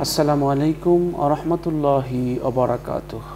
আসসালামু আলাইকুম ওয়া রাহমাতুল্লাহি ওয়া বারাকাতুহু।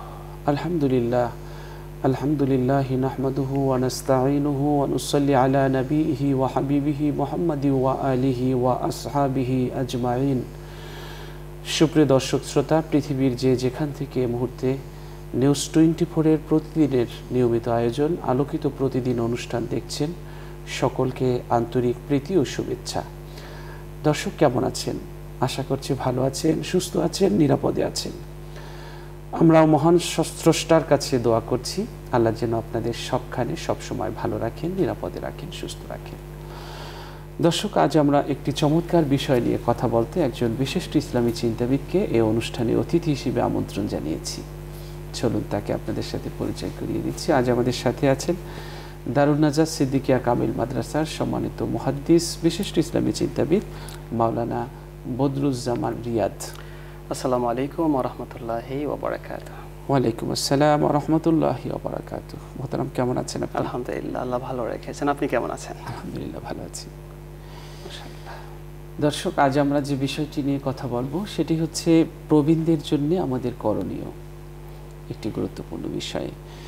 আলহামদুলিল্লাহ নাহমাদুহু ওয়া নাস্তাঈনুহু ওয়া নুসাল্লি আলা নাবিয়িহি ওয়া হাবিবিহি মুহাম্মাদি ওয়া আলিহি ওয়া আসহাবিহি আজমাইন। সুপ্রিয় দর্শক শ্রোতা, পৃথিবীর যেখান থেকে এই মুহূর্তে নিউজ 24 এর প্রতিদিনের নিয়মিত আয়োজন আলোকিত প্রতিদিন অনুষ্ঠান দেখছেন, সকলকে আন্তরিক প্রীতি ও শুভেচ্ছা। দর্শক কেমন আছেন? আশা করছি ভালো আছেন, সুস্থ আছেন, নিরাপদে আছেন। আমরাও মহান স্রষ্টার কাছে দোয়া করছি আল্লাহ যেন আপনাদের সবখানে সবসময় ভালো রাখেন, নিরাপদে রাখেন, সুস্থ রাখেন। দর্শক, আজ আমরা একটি চমৎকার বিষয় নিয়ে কথা বলতে একজন বিশিষ্ট ইসলামী চিন্তাবিদকে এই অনুষ্ঠানে অতিথি হিসেবে আমন্ত্রণ জানিয়েছি। চলুন তাকে আপনাদের সাথে পরিচয় করিয়ে দিচ্ছি। আজ আমাদের সাথে আছেন দারুন নাজাত সিদ্দিকিয়া কামিল মাদ্রাসার সম্মানিত মুহাদ্দিস, বিশিষ্ট ইসলামী চিন্তাবিদ মাওলানা বদরুজ্জামান রিয়াদ। আসসালামু আলাইকুম ওয়া রাহমাতুল্লাহি ওয়া বারাকাতুহু। ওয়া আলাইকুম আসসালাম ওয়া রাহমাতুল্লাহি ওয়া বারাকাতুহু। মোহতারাম, কেমন আছেন আপনি? আলহামদুলিল্লাহ, আল্লাহ ভালো রেখেছেন। আপনি কেমন আছেন? আলহামদুলিল্লাহ, ভালো আছি। মাশাআল্লাহ। দর্শক, আজ আমরা যে বিষয়টি নিয়ে কথা বলবো সেটি হচ্ছে প্রবীণদের জন্য আমাদের করণীয়, একটি গুরুত্বপূর্ণ বিষয়।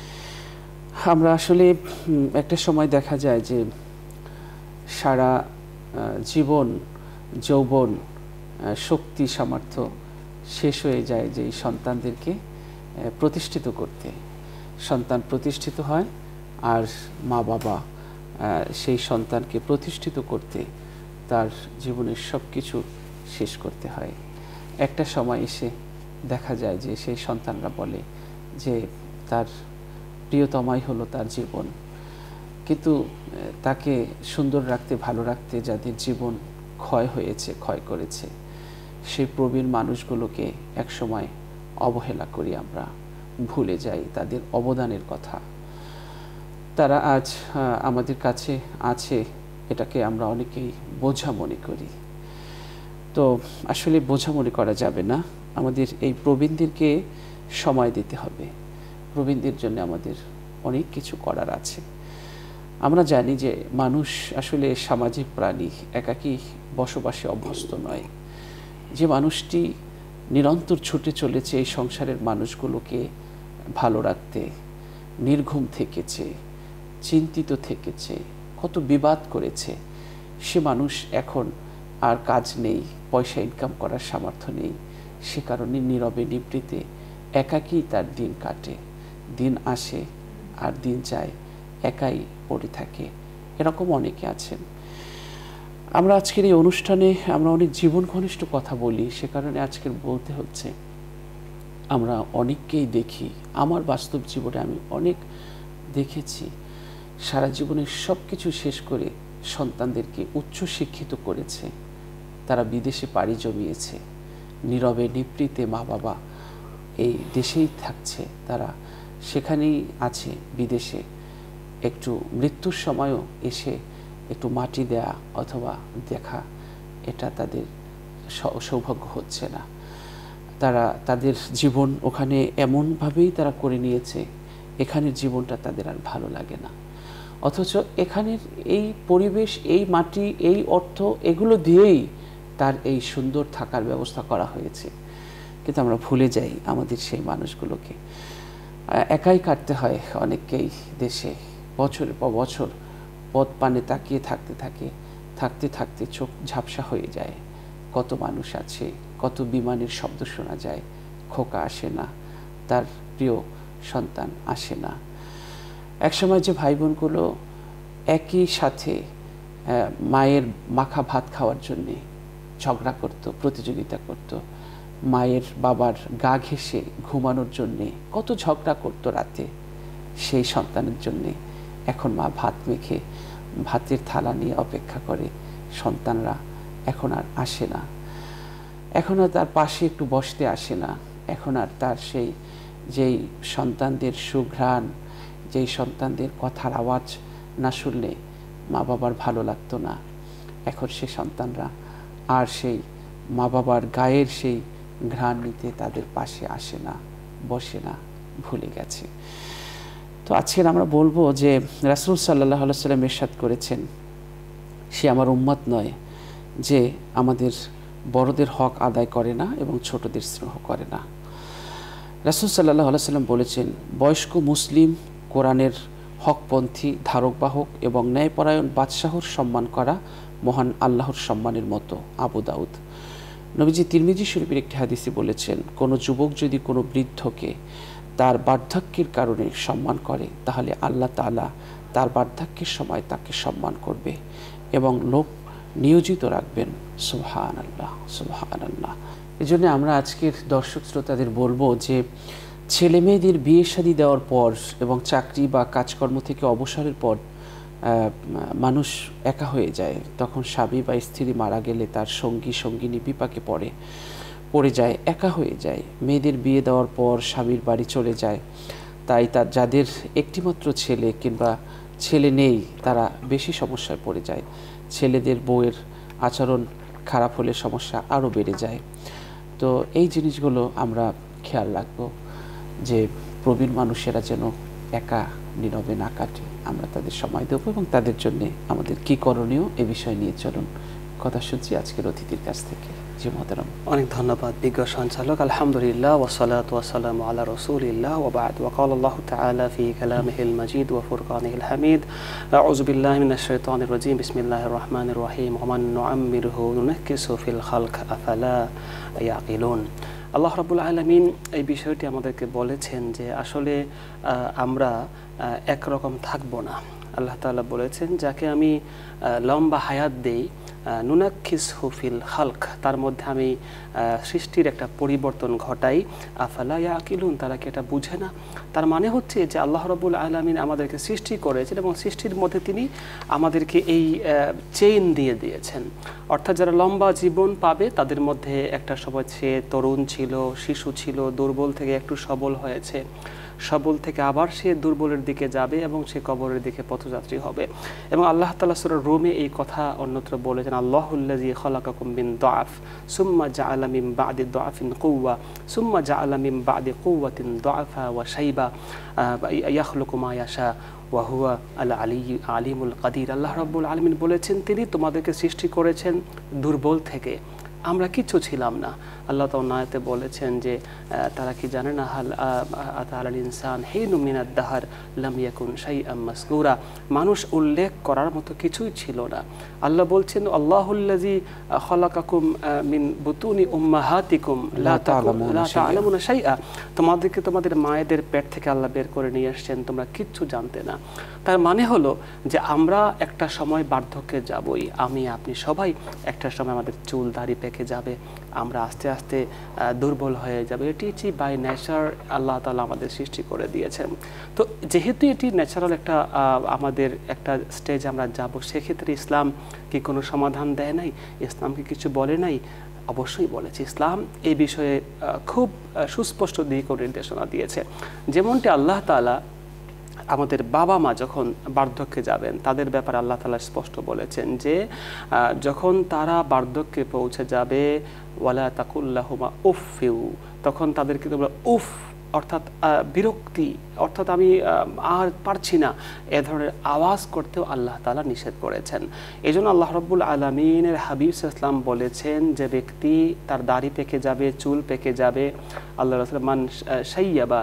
আমরা আসলে একটা সময় দেখা যায় যে সারা জীবন যৌবন শক্তি সামর্থ্য শেষ হয়ে যায় যে সন্তানদেরকে প্রতিষ্ঠিত করতে। সন্তান প্রতিষ্ঠিত হয় আর মা বাবা সেই সন্তানকে প্রতিষ্ঠিত করতে তার জীবনের সব কিছু শেষ করতে হয়। একটা সময় এসে দেখা যায় যে সেই সন্তানরা বলে যে তার প্রিয়তমাই হলো তার জীবন, কিন্তু তাকে সুন্দর রাখতে, ভালো রাখতে যাদের জীবন ক্ষয় হয়েছে, ক্ষয় করেছে, সেই প্রবীণ মানুষগুলোকে একসময় অবহেলা করি, আমরা ভুলে যাই তাদের অবদানের কথা। তারা আজ আমাদের কাছে আছে, এটাকে আমরা অনেকেই বোঝা মনে করি। তো আসলে বোঝা মনে করা যাবে না, আমাদের এই প্রবীণদেরকে সময় দিতে হবে। প্রবীণদের জন্য আমাদের অনেক কিছু করার আছে। আমরা জানি যে মানুষ আসলে সামাজিক প্রাণী, একাকী বসবাসে অভ্যস্ত নয়। যে মানুষটি নিরন্তর ছুটে চলেছে এই সংসারের মানুষগুলোকে ভালো রাখতে, নির্ঘুম থেকেছে, চিন্তিত থেকেছে, কত বিবাদ করেছে, সে মানুষ এখন আর কাজ নেই, পয়সা ইনকাম করার সামর্থ্য নেই। সে কারণে নীরবে নিভৃতে একাকী তার দিন কাটে। দিন আসে আর দিন যায়, একাই পড়ে থাকে। এরকম অনেকে আছেন। আমরা আজকের এই অনুষ্ঠানে আমরা অনেক জীবন ঘনিষ্ঠ কথা বলি, সে কারণে আজকের বলতে হচ্ছে আমরা অনেককেই দেখি। আমার বাস্তব জীবনে আমি অনেক দেখেছি, সারা জীবনের সব কিছু শেষ করে সন্তানদেরকে উচ্চ শিক্ষিত করেছে, তারা বিদেশে পাড়ি জমিয়েছে, নীরবে নিভৃতে মা বাবা এই দেশেই থাকছে, তারা সেখানেই আছে বিদেশে। একটু মৃত্যুর সময়ও এসে একটু মাটি দেয়া অথবা দেখা, এটা তাদের সৌভাগ্য হচ্ছে না। তারা তাদের জীবন ওখানে এমনভাবেই তারা করে নিয়েছে, এখানের জীবনটা তাদের আর ভালো লাগে না। অথচ এখানের এই পরিবেশ, এই মাটি, এই অর্থ, এগুলো দিয়েই তার এই সুন্দর থাকার ব্যবস্থা করা হয়েছে। কিন্তু আমরা ভুলে যাই আমাদের সেই মানুষগুলোকে। একাই কাটতে হয় অনেককেই দেশে, বছরের পর বছর পথ পানে তাকিয়ে থাকতে থাকতে চোখ ঝাপসা হয়ে যায়। কত মানুষ আছে, কত বিমানের শব্দ শোনা যায়, খোকা আসে না, তার প্রিয় সন্তান আসে না। একসময় যে ভাই বোনগুলো একই সাথে মায়ের মাখা ভাত খাওয়ার জন্যে ঝগড়া করত, প্রতিযোগিতা করত, মায়ের বাবার গা ঘেঁষে ঘুমানোর জন্যে কত ঝগড়া করতো রাতে, সেই সন্তানের জন্যে এখন মা ভাত মেখে ভাতের থালা নিয়ে অপেক্ষা করে। সন্তানরা এখন আর আসে না, এখন আর তার পাশে একটু বসতে আসে না, এখন আর তার যেই সন্তানদের সুঘ্রাণ, যেই সন্তানদের কথার আওয়াজ না শুনলে মা বাবার ভালো লাগতো না, এখন সে সন্তানরা আর সেই মা বাবার গায়ের সেই ঘ্রাণ নিতে তাদের পাশে আসে না, বসে না, ভুলে গেছে। তো আজকে আমরা বলবো যে রাসূল সাল্লাল্লাহু আলাইহি ওয়াসাল্লাম ইরশাদ করেছেন, সে আমার উম্মত নয় যে আমাদের বড়দের হক আদায় করে না এবং ছোটদের স্নেহ করে না। রাসূল সাল্লাল্লাহু আলাইহি ওয়াসাল্লাম বলেছেন, বয়স্ক মুসলিম কোরআনের হকপন্থী ধারকবাহক এবং ন্যায়পরায়ণ বাদশাহর সম্মান করা মহান আল্লাহর সম্মানের মতো। আবু দাউদ। নবীজি তিরমিজি শরীফের একটি হাদিসে বলেছেন, কোনো যুবক যদি কোনো বৃদ্ধকে তার বার্ধক্যের কারণে সম্মান করে তাহলে আল্লাহ তাআলা তার বার্ধক্যের সময় তাকে সম্মান করবে এবং লোক নিয়োজিত রাখবেন। সুবহানাল্লাহ, সুবহানাল্লাহ। এই জন্য আমরা আজকের দর্শক শ্রোতাদের বলবো যে ছেলে মেয়েদের বিয়ে শাদী দেওয়ার পর এবং চাকরি বা কাজকর্ম থেকে অবসরের পর মানুষ একা হয়ে যায়। তখন স্বামী বা স্ত্রী মারা গেলে তার সঙ্গিনী বিপাকে পড়ে যায়, একা হয়ে যায়। মেয়েদের বিয়ে দেওয়ার পর স্বামীর বাড়ি চলে যায়, তাই তার যাদের একটিমাত্র ছেলে কিংবা ছেলে নেই তারা বেশি সমস্যায় পড়ে যায়। ছেলেদের বউয়ের আচরণ খারাপ হলে সমস্যা আরও বেড়ে যায়। তো এই জিনিসগুলো আমরা খেয়াল রাখবো যে প্রবীণ মানুষেরা যেন একা নীরবে না কাটে, আমরা তাদের সময় দেবো এবং তাদের জন্য আমাদের কী করণীয় এ বিষয় নিয়ে চলুন কথা শুনছি আজকের অতিথির কাছ থেকে। জি মোহতারাম। অনেক ধন্যবাদ বিজ্ঞ সঞ্চালক। আলহামদুলিল্লাহ ওয়াসসালাতু ওয়াসসালামু আলা রাসূলিল্লাহ ওয়া বা'দ। ওয়া ক্বালা আল্লাহু তাআলা ফি কালামিহিল মাজিদ ওয়া ফুরকানিহিল হামিদ। আউযু বিল্লাহি মিনাশ শাইতানির রাজীম। বিসমিল্লাহির রাহমানির রাহিম। ওয়া মান নুআম্মিরহু নুনাক্কিসু ফিল খালক আফালা ইয়াকিলুন। আল্লাহ রাব্বুল আলামিন এই বিষয়টি আমাদেরকে বলেছেন যে আসলে আমরা একরকম থাকবো না। আল্লাহ তাআলা বলেছেন, যাকে আমি লম্বা হায়াত দেই, নুনাক্কিসহু ফিল খালক, তার মধ্যে আমি সৃষ্টির একটা পরিবর্তন ঘটাই। আফালা ইয়াকিলুন, তারা কি এটা বুঝে না? তার মানে হচ্ছে যে আল্লাহ রাব্বুল আলামিন আমাদেরকে সৃষ্টি করেছেন এবং সৃষ্টির মধ্যে তিনি আমাদেরকে এই চেইন দিয়ে দিয়েছেন। অর্থাৎ যারা লম্বা জীবন পাবে তাদের মধ্যে একটা সময় সে তরুণ ছিল, শিশু ছিল, দুর্বল থেকে একটু সবল হয়েছে, সবল থেকে আবার সে দুর্বলের দিকে যাবে এবং সে কবরের দিকে পথযাত্রী হবে। এবং আল্লাহ তাআলা সূরা রুমে এই কথা অন্যত্র বলেছেন, আল্লাহুল্লাযী খালাকাকুম মিন দুআফ সুম্মা জাআলা মিন বা'দি দুআফিন কুওয়া সুম্মা জাআলা মিন বা'দি কুওয়াতিন দুআফা ওয়া শাইবা ইয়াখলুকু মা ইয়াশা ওয়া হুয়া আল আলিমুল কাদির। আল্লাহ রাব্বুল আলামিন বলেছেন, তিনি তোমাদেরকে সৃষ্টি করেছেন দুর্বল থেকে, আমরা কিচ্ছু ছিলাম না। আল্লাহ তাআলা আয়াতে বলেছেন যে তারা কি জানে না, হাল আতাল ইনসান হিনুম মিনাদ দাহর লাম ইয়াকুন শাইআম মাসকুরা, মানুষ উল্লেখ করার মতো কিছুই ছিল না। আল্লাহ বলছেন, আল্লাহুল্লাযী খালাকাকুম মিন বুতুনি উম্মাহাতিকুম লা তা'লামুনা শাইআ, তোমাদেরকে তোমাদের মায়েদের পেট থেকে আল্লাহ বের করে নিয়ে আসছেন, তোমরা কিচ্ছু জানতে না। তার মানে হলো যে আমরা একটা সময় বার্ধক্যে যাবই, আমি আপনি সবাই একটা সময় আমাদের চুল দাড়ি পেকে যাবে, আমরা আস্তে আস্তে দুর্বল হয়ে যাবে। এটি বাই নেচার আল্লাহ তাআলা আমাদের সৃষ্টি করে দিয়েছেন। তো যেহেতু এটি ন্যাচারাল একটা আমাদের একটা স্টেজ আমরা যাব, সেক্ষেত্রে ইসলাম কি কোনো সমাধান দেয় নাই? ইসলাম কি কিছু বলে নাই? অবশ্যই বলেছে। ইসলাম এই বিষয়ে খুব সুস্পষ্ট দিক ও নির্দেশনা দিয়েছে। যেমনটি আল্লাহ তাআলা আমাদের বাবা মা যখন বার্ধক্যে যাবেন তাদের ব্যাপারে আল্লাহ তাআলা স্পষ্ট বলেছেন যে যখন তারা বার্ধক্যে পৌঁছে যাবে, ওয়ালা তাকুল্লাহুমা উফিউ, তখন তাদেরকে তোমরা উফ অর্থাৎ বিরক্তি, অর্থাৎ আমি আর পারছি না, এ ধরনের আওয়াজ করতেও আল্লাহ তাআলা নিষেধ করেছেন। এই জন্য আল্লাহ রাব্বুল আলামিনের হাবিব সাল্লাল্লাহু আলাইহি ওয়াসাল্লাম বলেছেন, যে ব্যক্তি তার দাড়ি পেকে যাবে, চুল পেকে যাবে, আল্লাহ রাসূল মান শাইয়াবা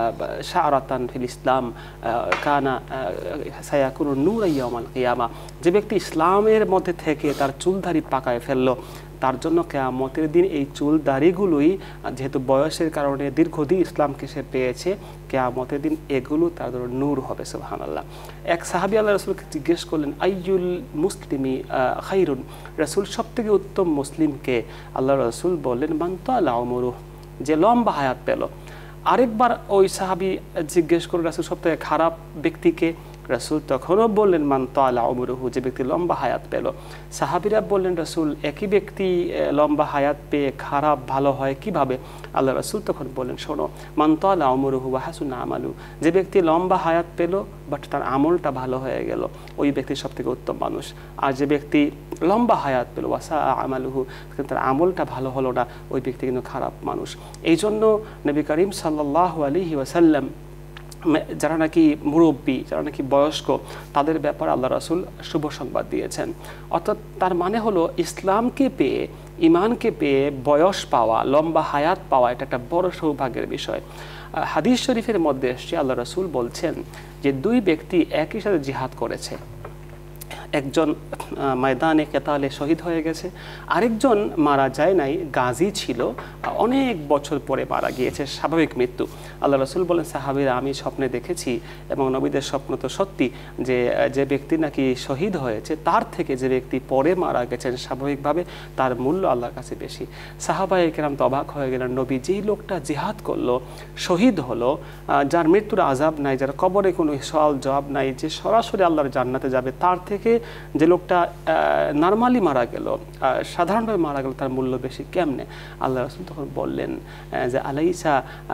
শা'রাতান ফিল ইসলাম কানা সায়াকুনু নূরা ইয়াউমাল কিয়ামা, যে ব্যক্তি ইসলামের মধ্যে থেকে তার চুল দাড়ি পাকায় ফেললো, তার জন্য কিয়ামতের দিন এই চুল দাড়িগুলোই, যেহেতু বয়সের কারণে দীর্ঘদিন ইসলামকে সে পেয়েছে, কিয়ামতের দিন এগুলো তার জন্য নূর হবে। সুবহানাল্লাহ। এক সাহাবী আল্লাহ রাসূলকে জিজ্ঞেস করলেন, আইয়ুল মুসলিমি খাইরুন, রাসূল সবথেকে উত্তম মুসলিমকে? আল্লাহ রাসূল বললেন, মান তালা উমরুহু, যে লম্বা হায়াত পেল। আরেকবার ওই সাহাবী জিজ্ঞেস করে, রাসূল সবথেকে খারাপ ব্যক্তিকে? রাসূল তখনও বললেন, মান তালা উমরুহু, যে ব্যক্তি লম্বা হায়াত পেল। সাহাবীরা বললেন, রাসূল একই ব্যক্তি লম্বা হায়াত পেয়ে খারাপ ভালো হয় কিভাবে? আল্লাহ রাসূল তখন বললেন, শোনো, মান তালা উমরুহু ওয়া হাসুনা আমালু, যে ব্যক্তি লম্বা হায়াত পেল বাট তার আমলটা ভালো হয়ে গেল, ওই ব্যক্তি সবথেকে উত্তম মানুষ। আর যে ব্যক্তি লম্বা হায়াত পেল ওয়া সা আমালুহু, কিন্তু তার আমলটা ভালো হলো না, ওই ব্যক্তি কিন্তু খারাপ মানুষ। এই জন্য নবী করিম সাল্লাল্লাহু আলাইহি ওয়াসাল্লাম যারা নাকি মুরব্বী, যারা নাকি বয়স্ক, তাদের ব্যাপারে আল্লাহ রাসূল শুভ সংবাদ দিয়েছেন। অর্থাৎ তার মানে হলো ইসলামকে পেয়ে, ইমানকে পেয়ে বয়স পাওয়া, লম্বা হায়াত পাওয়া, এটা একটা বড় সৌভাগ্যের বিষয়। হাদিস শরীফের মধ্যে এসছে আল্লাহ রাসূল বলছেন যে দুই ব্যক্তি একই সাথে জিহাদ করেছে, একজন ময়দানে কেতালে শহীদ হয়ে গেছে, আরেকজন মারা যায় নাই, গাজী ছিল, অনেক বছর পরে মারা গিয়েছে, স্বাভাবিক মৃত্যু। আল্লাহ রাসূল বলেন, সাহাবীরা আমি স্বপ্নে দেখেছি এবং নবীদের স্বপ্ন তো সত্যি, যে যে ব্যক্তি নাকি শহীদ হয়েছে তার থেকে যে ব্যক্তি পরে মারা গেছেন স্বাভাবিকভাবে তার মূল্য আল্লাহর কাছে বেশি। সাহাবায়ে কেরাম তো অবাক হয়ে গেলেন, নবী যেই লোকটা জিহাদ করলো, শহীদ হলো, যার মৃত্যুর আযাব নাই, যার কবরে কোনো সওয়াল জবাব নাই, যে সরাসরি আল্লাহর জান্নাতে যাবে, তার থেকে যে লোকটা নরমালি মারা গেল, সাধারণভাবে মারা গেল, তার মূল্য বেশি কেমনে? আল্লাহ রাসূল তখন বললেন যে আলাইসা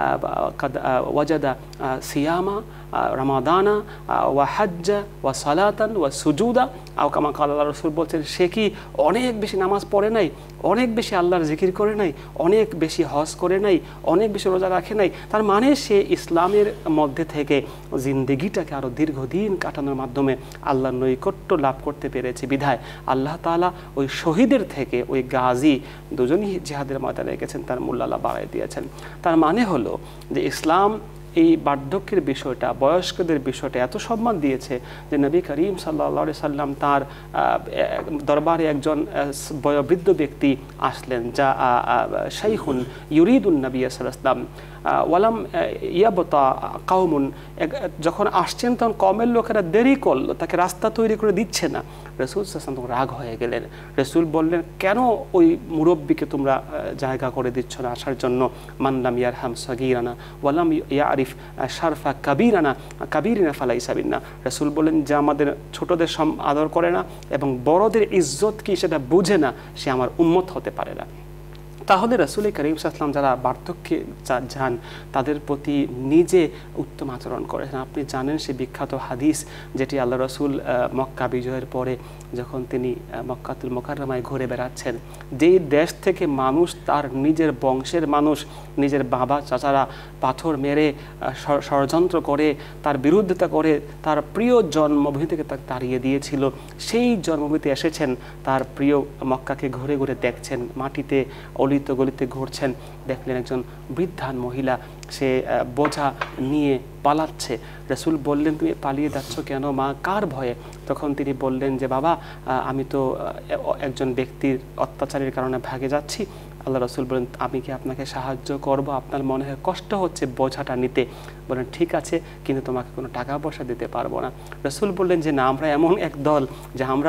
ওয়াজাদা সিয়ামা রামাদানা ওয়া হাজ্জা ওয়া সালাতান ওয়া সুজুদা, আও কামা ক্বাল, আল্লাহ রাসূল বলছেন সে কি অনেক বেশি নামাজ পড়ে নাই, অনেক বেশি আল্লাহর জিকির করে নাই, অনেক বেশি হজ করে নাই, অনেক বেশি রোজা রাখে নাই? তার মানে সে ইসলামের মধ্যে থেকে জিন্দেগিটাকে আরও দীর্ঘদিন কাটানোর মাধ্যমে আল্লাহর নৈকট্য লাভ করতে পেরেছে। বিধায় আল্লাহ তাআলা ওই শহীদের থেকে ওই গাজী দুজনই জিহাদের ময়দানে গেছেন, তার মূল্য আল্লাহ বাড়ায় দিয়েছেন। তার মানে হলো যে ইসলাম এই বার্ধক্যের বিষয়টা, বয়স্কদের বিষয়টা এত সম্মান দিয়েছে যে নবী করিম সাল্লাল্লাহু আলাইহি সাল্লাম তার দরবারে একজন বয়োবৃদ্ধ ব্যক্তি আসলেন, যা শাইখুন ইউরিদুন নবী সাল্লাল্লাহু আলাইহি ওয়াসাল্লাম ওয়ালাম ইয়াবতা কাওমুন, যখন আসছেন তখন কওমের লোকেরা দেরি করলো, তাকে রাস্তা তৈরি করে দিচ্ছে না। রাসূল সাল্লাল্লাহু আলাইহি ওয়াসাল্লাম রাগ হয়ে গেলেন। রাসূল বললেন, কেন ওই মুরব্বীকে তোমরা জায়গা করে দিচ্ছ না আসার জন্য? মান লাম ইয়ারহাম সাগীরানা ওয়ালাম ইয়ারিফ শারফা কাবীরিনা ফালাইসা বিন্না। রাসূল বললেন, যে আমাদের ছোটদের আদর করে না এবং বড়দের ইজ্জত কি সেটা বুঝে না, সে আমার উম্মত হতে পারে না। তাহলে রাসূল করিম সাল্লাল্লাহু আলাইহি ওয়াসাল্লাম যারা বার্ধক্যে যান তাদের প্রতি নিজে উত্তম আচরণ করেছেন। আপনি জানেন সে বিখ্যাত হাদিস যেটি আল্লাহ রাসূল মক্কা বিজয়ের পরে যখন তিনি মক্কাতুল মুকাররমায় ঘুরে বেড়াচ্ছেন, যেই দেশ থেকে মানুষ, তার নিজের বংশের মানুষ, নিজের বাবা চাচারা পাথর মেরে ষড়যন্ত্র করে তার বিরোধিতা করে তার প্রিয় জন্মভূমি থেকে তাকে তাড়িয়ে দিয়েছিল, সেই জন্মভূমিতে এসেছেন, তার প্রিয় মক্কাকে ঘুরে ঘুরে দেখছেন, মাটিতে অলিত গলিতে ঘুরছেন, দেখলেন একজন বৃদ্ধা মহিলা, সে বোঝা নিয়ে পালাচ্ছে। রাসূল বললেন, তুমি পালিয়ে যাচ্ছ কেন মা, কার ভয়ে? তখন তিনি বললেন যে বাবা, আমি তো একজন ব্যক্তির অত্যাচারের কারণে ভাগে যাচ্ছি। আল্লাহ রাসূল বলেন, আমি কি আপনাকে সাহায্য করব? আপনার মনে হয় কষ্ট হচ্ছে বোঝাটা নিতে। বলেন, ঠিক আছে, কিন্তু তোমাকে কোনো টাকা পয়সা দিতে পারবো না। রাসূল বললেন যে না, আমরা এমন এক দল যে আমরা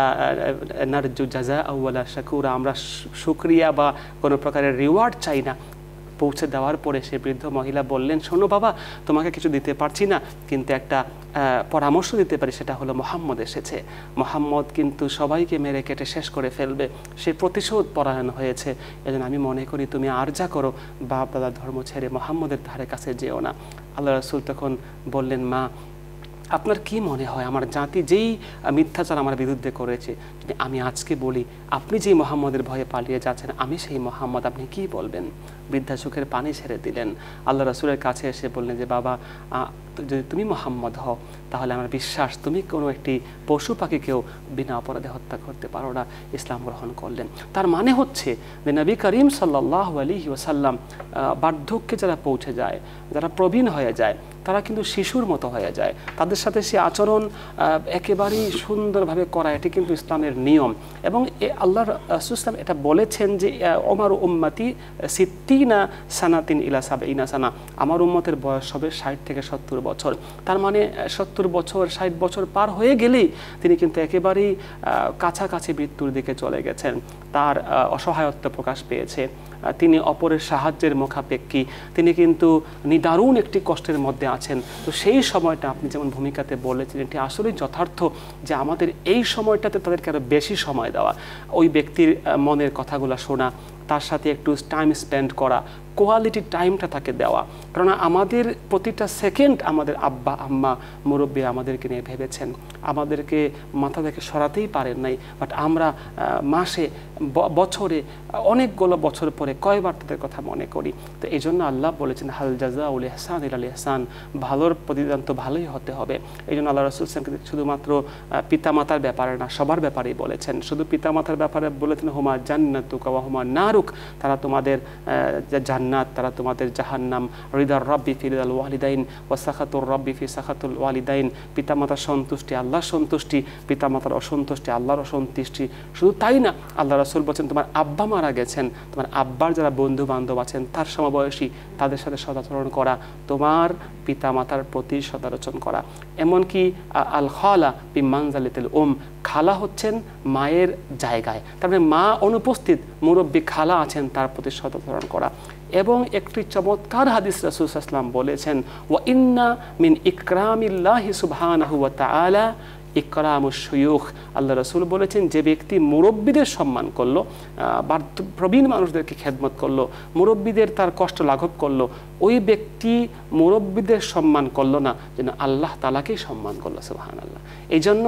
নারজু জাযা ওয়ালা শাকুরা, আমরা শুকরিয়া বা কোনো প্রকারের রিওয়ার্ড চাই না। পৌঁছে দেওয়ার পরে সে বৃদ্ধ মহিলা বললেন, শোনো বাবা, তোমাকে কিছু দিতে পারছি না, কিন্তু একটা পরামর্শ দিতে পারি, সেটা হলো মুহাম্মদ এসেছে, মুহাম্মদ কিন্তু সবাইকে মেরে কেটে শেষ করে ফেলবে, সে প্রতিশোধ পরায়ণ হয়েছে, এজন্য আমি মনে করি তুমি আর যা করো, বাপ দাদার ধর্ম ছেড়ে মুহাম্মদের ধারে কাছে যেও না। আল্লাহ রাসূল তখন বললেন, মা, আপনার কি মনে হয় আমার জাতি যেই মিথ্যাচার আমার বিরুদ্ধে করেছে, যদি আমি আজকে বলি আপনি যেই মুহাম্মদের ভয়ে পালিয়ে যাচ্ছেন আমি সেই মুহাম্মদ, আপনি কি বলবেন? বৃদ্ধা চোখের পানি ছেড়ে দিলেন। আল্লাহ রাসূলের কাছে এসে বললেন যে বাবা, যদি তুমি মুহাম্মদ হও তাহলে আমার বিশ্বাস তুমি কোনো একটি পশু পাখিকেও বিনা অপরাধে হত্যা করতে পারো না। ইসলাম গ্রহণ করলেন। তার মানে হচ্ছে যে নবী করিম সাল্লাল্লাহু আলাইহি ওয়াসাল্লাম বার্ধক্যে যারা পৌঁছে যায়, যারা প্রবীণ হয়ে যায়, তারা কিন্তু শিশুর মতো হয়ে যায়। তাদের সাথে সে আচরণ একেবারেই সুন্দরভাবে করা, এটি কিন্তু ইসলামের নিয়ম। এবং আল্লাহর রাসূল এটা বলেছেন যে ওমার উম্মতি সিত্তিনা সানাতিন ইলা সাবঈনা সানা, আমার উম্মতের বয়স হবে 60 থেকে 70 বছর। তার মানে 70 বছর 60 বছর পার হয়ে গেলেই তিনি কিন্তু একেবারেই কাছাকাছি মৃত্যুর দিকে চলে গেছেন। তার অসহায়ত্ব প্রকাশ পেয়েছে, তিনি অপরের সাহায্যের মুখাপেক্ষী, তিনি কিন্তু নিদারুণ একটি কষ্টের মধ্যে আছেন। তো সেই সময়টা আপনি যেমন ভূমিকাতে বলেছেন, এটি আসলেই যথার্থ যে আমাদের এই সময়টাতে তাদেরকে আরও বেশি সময় দেওয়া, ওই ব্যক্তির মনের কথাগুলো শোনা, তার সাথে একটু টাইম স্পেন্ড করা, কোয়ালিটি টাইমটা তাকে দেওয়া। কারণ আমাদের প্রতিটা সেকেন্ড আমাদের আব্বা আম্মা মুরব্বী আমাদেরকে নিয়ে ভেবেছেন, আমাদেরকে মাথা থেকে সরাতেই পারেন নাই, বাট আমরা মাসে বছরে অনেকগুলো বছর পরে কয়বার তাদের কথা মনে করি। তো এই জন্য আল্লাহ বলেছেন হাল জাযাউল ইহসান ইলাল ইহসান, ভালোর প্রতিদান তো ভালোই হতে হবে। এই জন্য আল্লাহ রাসূল শুধুমাত্র পিতামাতার ব্যাপারে না, সবার ব্যাপারেই বলেছেন। শুধু পিতামাতার ব্যাপারে বলেছেন হুমা জান্নাতুকা ওয়া হুমা নারুক, তারা তোমাদের জান্নাত, তারা তোমাদের জাহান্নাম। রিদার রব্বি ফি রিদাল ওয়ালিদাইন ওয়া সাখাতুর রব্বি ফি সাখাতুল ওয়ালিদাইন, পিতামাতার সন্তুষ্টি আল্লাহর সন্তুষ্টি, পিতামাতার অসন্তুষ্টি আল্লাহর অসন্তুষ্টি। শুধু তাই না, আল্লাহ রাসূল বলেছেন তোমার আব্বা মারা গেছেন, তোমার আব্বার যারা বন্ধু বান্ধব আছেন তার সমবয়সী, তাদের সাথে সদাচরণ করা, তোমার পিতামাতার প্রতি সদাচরণ করা। এমনকি আল খালা বি মানজালিতিল খালা হচ্ছেন মায়ের জায়গায়, তার মানে মা অনুপস্থিত, মুরব্বী খালা আছেন, তার প্রতি সদাচরণ করা। এবং একটি চমৎকার হাদিস রাসূল সাল্লাল্লাহু আলাইহি ওয়াসাল্লাম বলেছেন ওয়া ইন্না মিন ইকরামিল্লাহি সুবহানাহু ওয়া তাআলা ইকরামুশ শুয়ুখ। আল্লাহ রাসূল বলেছেন যে ব্যক্তি মুরব্বীদের সম্মান করলো, প্রবীণ মানুষদেরকে খেদমত করলো, মুরব্বীদের তার কষ্ট লাঘব করলো, ওই ব্যক্তি মুরব্বীদের সম্মান করলো না, যেন আল্লাহ তাআলাকেই সম্মান করলো। সুবহানাল্লাহ। এই জন্য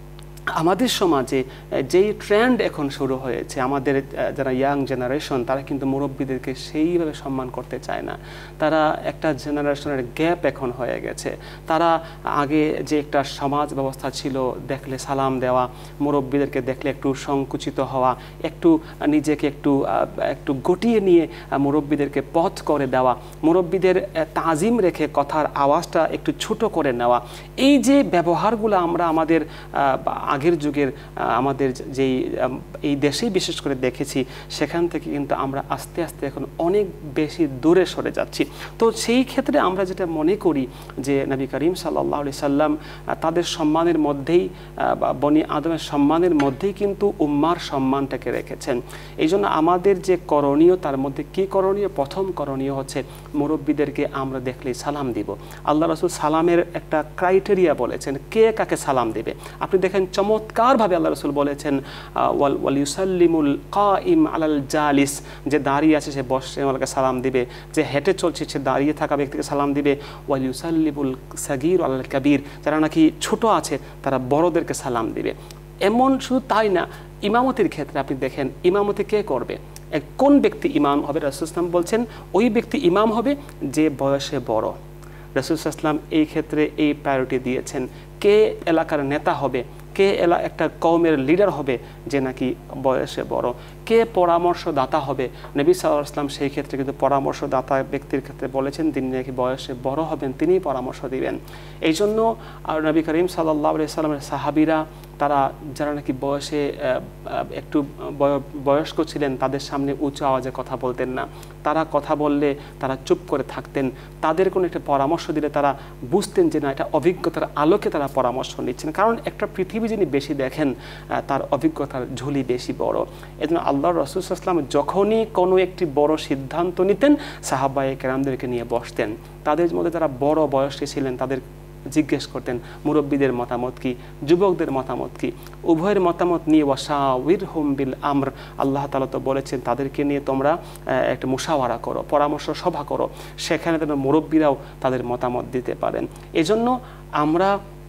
আমাদের সমাজে যেই ট্রেন্ড এখন শুরু হয়েছে, আমাদের যারা ইয়াং জেনারেশন তারা কিন্তু মুরব্বীদেরকে সেইভাবে সম্মান করতে চায় না। তারা একটা জেনারেশনের গ্যাপ এখন হয়ে গেছে। তারা আগে যে একটা সমাজ ব্যবস্থা ছিল, দেখলে সালাম দেওয়া, মুরব্বীদেরকে দেখলে একটু সংকুচিত হওয়া, একটু নিজেকে একটু গটিয়ে নিয়ে মুরব্বীদেরকে পথ করে দেওয়া, মুরব্বীদের তাজিম রেখে কথার আওয়াজটা একটু ছোট করে নেওয়া, এই যে ব্যবহারগুলো আমরা আমাদের আগের যুগের আমাদের যেই এই দেশেই বিশেষ করে দেখেছি, সেখান থেকে কিন্তু আমরা আস্তে আস্তে এখন অনেক বেশি দূরে সরে যাচ্ছি। তো সেই ক্ষেত্রে আমরা যেটা মনে করি যে নবী করিম সাল্লাল্লাহু আলাইহি সাল্লাম তাদের সম্মানের মধ্যেই, বনি আদমের সম্মানের মধ্যেই কিন্তু উম্মার সম্মানটাকে রেখেছেন। এই জন্য আমাদের যে করণীয়, তার মধ্যে কী করণীয়? প্রথম করণীয় হচ্ছে মুরব্বীদেরকে আমরা দেখলেই সালাম দিব। আল্লাহ রাসূল সালামের একটা ক্রাইটেরিয়া বলেছেন, কে কাকে সালাম দেবে। আপনি দেখেন চমৎকারভাবে আল্লাহ রাসূল বলেছেন ওয়াল ইউসাল্লিমুল কাইম আলাল জালিস, যে দাঁড়িয়ে আছে সে বসে আমাকে সালাম দিবে, যে হেঁটে চলছে সে দাঁড়িয়ে থাকা ব্যক্তিকে সালাম দিবে। ওয়াল ইউসাল্লিমুল সাগীর আলাল কাবীর, যারা নাকি ছোট আছে তারা বড়দেরকে সালাম দিবে। এমন শুধু তাই না, ইমামতির ক্ষেত্রে আপনি দেখেন ইমামতি কে করবে, কোন ব্যক্তি ইমাম হবে? রাসূল সাল্লাল্লাহু আলাইহি ওয়াসাল্লাম বলছেন ওই ব্যক্তি ইমাম হবে যে বয়সে বড়। রাসূল সাল্লাল্লাহু আলাইহি ওয়াসাল্লাম এই ক্ষেত্রে এই প্রায়োরিটি দিয়েছেন। কে এলাকার নেতা হবে, কে একটা কওমের লিডার হবে যে নাকি বয়সে বড়, কে পরামর্শদাতা হবে। নবী সাল্লাল্লাহু আলাইহি ওয়াসাল্লাম সেই ক্ষেত্রে কিন্তু পরামর্শদাতা ব্যক্তির ক্ষেত্রে বলেছেন তিনি নাকি বয়সে বড় হবেন, তিনিই পরামর্শ দিবেন। এই জন্য নবী করিম সাল্লাল্লাহু আলাইহি ওয়াসাল্লামের সাহাবীরা, তারা যারা নাকি বয়সে একটু বয়স্ক ছিলেন, তাদের সামনে উঁচু আওয়াজে কথা বলতেন না। তারা কথা বললে তারা চুপ করে থাকতেন। তাদের কোনো একটা পরামর্শ দিলে তারা বুঝতেন যে না, এটা অভিজ্ঞতার আলোকে তারা পরামর্শ নিচ্ছেন। কারণ একটা পৃথিবী যিনি বেশি দেখেন, তার অভিজ্ঞতার ঝুলি বেশি বড়। এজন্য আল্লাহর রাসূল সাল্লাল্লাহু আলাইহি ওয়াসাল্লাম যখনই কোনো একটি বড় সিদ্ধান্ত নিতেন, সাহাবায়ে কেরামদেরকে নিয়ে বসতেন। তাদের মধ্যে যারা বড় বয়সী ছিলেন তাদের জিজ্ঞেস করতেন মুরব্বীদের মতামত কি, যুবকদের মতামত কি, উভয়ের মতামত নিয়ে ওয়াশাউইরহুম বিল আমর, আল্লাহ তাআলা তো বলেছেন তাদেরকে নিয়ে তোমরা একটা মুশাওয়ারা করো, পরামর্শ সভা করো, সেখানে যেন মুরব্বীরাও তাদের মতামত দিতে পারেন। এজন্য আমরা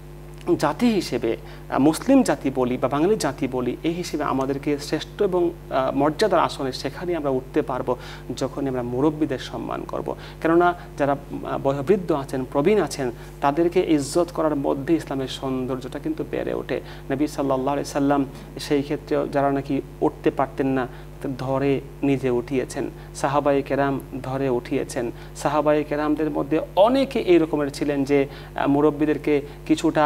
জাতি হিসেবে, মুসলিম জাতি বলি বা বাঙালি জাতি বলি, এই হিসেবে আমাদেরকে শ্রেষ্ঠ এবং মর্যাদার আসনে সেখানে আমরা উঠতে পারবো যখন আমরা মুরব্বীদের সম্মান করব। কেননা যারা বয়োবৃদ্ধ আছেন, প্রবীণ আছেন, তাদেরকে ইজ্জত করার মধ্যে ইসলামের সৌন্দর্যটা কিন্তু বেড়ে ওঠে। নবী সাল্লাল্লাহু আলাইহি সাল্লাম সেই ক্ষেত্রে যারা নাকি উঠতে পারতেন না, ধরে নিজে উঠিয়েছেন, সাহাবায়ে কেরাম ধরে উঠিয়েছেন। সাহাবায়ে কেরামদের মধ্যে অনেকে এই রকমের ছিলেন যে মুরব্বীদেরকে কিছুটা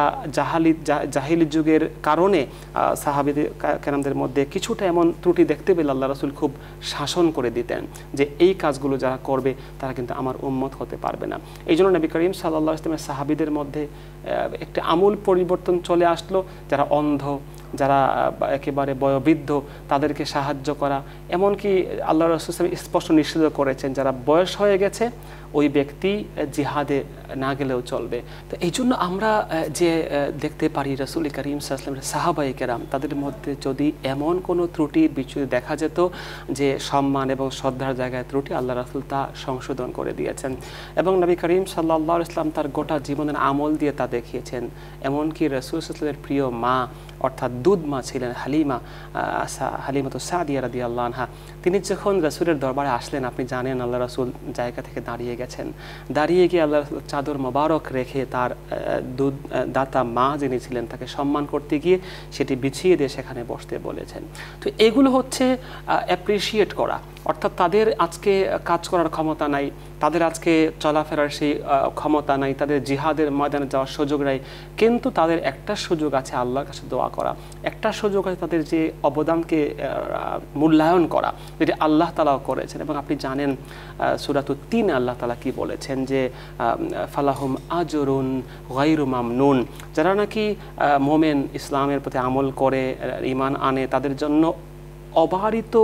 জাহিলি যুগের কারণে সাহাবায়ে কেরামদের মধ্যে কিছুটা এমন ত্রুটি দেখতে পেলে আল্লাহ রাসূল খুব শাসন করে দিতেন যে এই কাজগুলো যারা করবে তারা কিন্তু আমার উম্মত হতে পারবে না। এই জন্য নবী করিম সাল্লাল্লাহু আলাইহি ওয়াসাল্লামের সাহাবীদের মধ্যে একটা আমূল পরিবর্তন চলে আসলো। যারা অন্ধ, যারা একেবারে বয়োবৃদ্ধ তাদেরকে সাহায্য করা, এমনকি আল্লাহ রাসূল স্পষ্ট নিষেধ করেছেন যারা বয়স হয়ে গেছে ওই ব্যক্তি জিহাদে না গেলেও চলবে। তো এই জন্য আমরা যে দেখতে পারি রাসূল করিম সাল্লাল্লাহু আলাইহি ওয়াসাল্লামের সাহাবায়ে কেরাম তাদের মধ্যে যদি এমন কোনো ত্রুটি বিচ্যুতি দেখা যেত যে সম্মান এবং শ্রদ্ধার জায়গায় ত্রুটি, আল্লাহ রাসূল তা সংশোধন করে দিয়েছেন এবং নবী করিম সাল্লাল্লাহু আলাইহি ওয়াসাল্লাম তার গোটা জীবনের আমল দিয়ে তা দেখিয়েছেন। এমনকি রাসূল সাল্লাল্লাহু আলাইহি ওয়াসাল্লামের প্রিয় মা অর্থাৎ দুধ মা ছিলেন হালিমাতু সাদিয়া রাদিয়াল্লাহু আনহা, তিনি যখন রাসূলের দরবারে আসলেন, আপনি জানেন আল্লাহ রাসূল জায়গা থেকে দাঁড়িয়ে গেছেন, দাঁড়িয়ে গিয়ে আল্লাহ রাসূল চাদর মোবারক রেখে তার দুধ দাতা মা যিনি ছিলেন তাকে সম্মান করতে গিয়ে সেটি বিছিয়ে দিয়ে সেখানে বসতে বলেছেন। তো এগুলো হচ্ছে অ্যাপ্রিসিয়েট করা, অর্থাৎ তাদের আজকে কাজ করার ক্ষমতা নাই, তাদের আজকে চলাফেরার সেই ক্ষমতা নাই, তাদের জিহাদের ময়দানে যাওয়ার সুযোগ নাই, কিন্তু তাদের একটা সুযোগ আছে আল্লাহর কাছে দোয়া করা, একটা সুযোগ আছে তাদের যে অবদানকে মূল্যায়ন করা, যেটি আল্লাহ তাআলাও করেছেন। এবং আপনি জানেন সূরাতুত তিন আল্লাহ তাআলা কি বলেছেন যে ফালাহুম আজরুন গায়রু মামনুন, যারা নাকি মোমেন ইসলামের প্রতি আমল করে ঈমান আনে তাদের জন্য অবারিত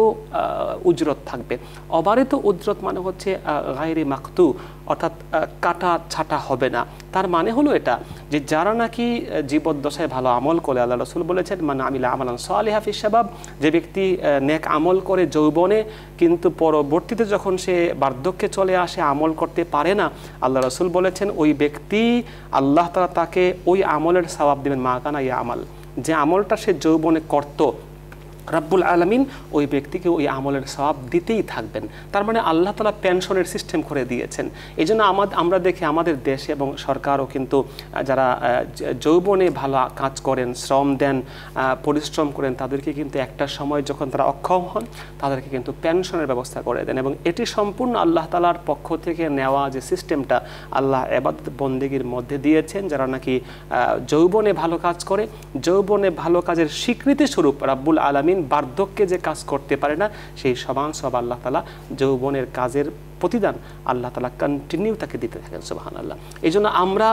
উজরত থাকবে। অবারিত উজরত মানে হচ্ছে গায়রে মাকতু, অর্থাৎ কাটা ছাটা হবে না। তার মানে হলো এটা যে যারা নাকি জীবদ্দশায় ভালো আমল করে, আল্লাহ রাসূল বলেছেন মান আমিলা আমালান সালিহা ফিশ শাবাব, যে ব্যক্তি নেক আমল করে যৌবনে কিন্তু পরবর্তীতে যখন সে বার্ধক্যে চলে আসে আমল করতে পারে না, আল্লাহ রাসূল বলেছেন ওই ব্যক্তি আল্লাহ তাআলা তাকে ওই আমলের সওয়াব দিবেন মা কানা ইয়া আমাল, যে আমলটা সে যৌবনে করত রব্বুল আলামিন ওই ব্যক্তিকে ওই আমলের সওয়াব দিতেই থাকবেন। তার মানে আল্লাহ তাআলা পেনশনের সিস্টেম করে দিয়েছেন। এই জন্য আমরা দেখি আমাদের দেশে এবং সরকারও কিন্তু যারা যৌবনে ভালো কাজ করেন, শ্রম দেন, পরিশ্রম করেন, তাদেরকে কিন্তু একটা সময় যখন তারা অক্ষম হন তাদেরকে কিন্তু পেনশনের ব্যবস্থা করে দেন। এবং এটি সম্পূর্ণ আল্লাহ তাআলার পক্ষ থেকে নেওয়া যে সিস্টেমটা আল্লাহ ইবাদত বন্দেগীর মধ্যে দিয়েছেন, যারা নাকি যৌবনে ভালো কাজ করে, যৌবনে ভালো কাজের স্বীকৃতি স্বরূপ রব্বুল আলামিন বার্ধক্যে যে কাজ করতে পারে না সেই সমান সব আল্লাহ তাআলা যৌবনের কাজের প্রতিদান আল্লাহ তাআলা কন্টিনিউ তাকে দিতে থাকেন। সুবহানাল্লাহ। এই জন্য আমরা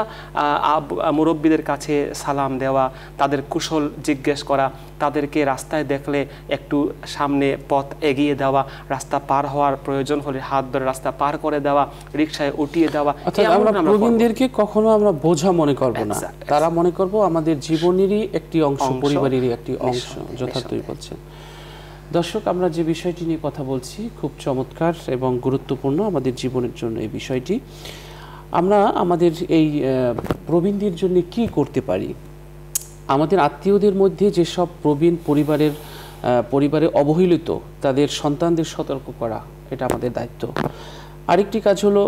মুরব্বীদের কাছে সালাম দেওয়া, তাদের কুশল জিজ্ঞেস করা, তাদেরকে রাস্তায় দেখলে একটু সামনে পথ এগিয়ে দেওয়া, রাস্তা পার হওয়ার প্রয়োজন হলে হাত ধরে রাস্তা পার করে দেওয়া, রিকশায় উঠিয়ে দেওয়া, আমরা প্রবীণদেরকে কখনো আমরা বোঝা মনে করব না, তারা মনে করব আমাদের জীবনেরই একটি অংশ, পরিবারেরই একটি অংশ। যথার্থই বলছেন। দর্শক, আমরা যে বিষয়টি নিয়ে কথা বলছি খুব চমৎকার এবং গুরুত্বপূর্ণ আমাদের জীবনের জন্য এই বিষয়টি। আমরা আমাদের এই প্রবীণদের জন্য কি করতে পারি? আমাদের আত্মীয়দের মধ্যে যেসব প্রবীণ পরিবারে অবহেলিত তাদের সন্তানদের সতর্ক করা, এটা আমাদের দায়িত্ব। আরেকটি কাজ হলো